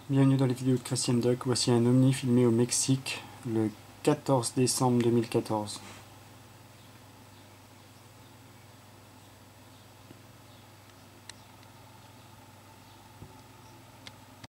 Bienvenue dans les vidéos de Christian Duck. Voici un ovni filmé au Mexique le 14 décembre 2014.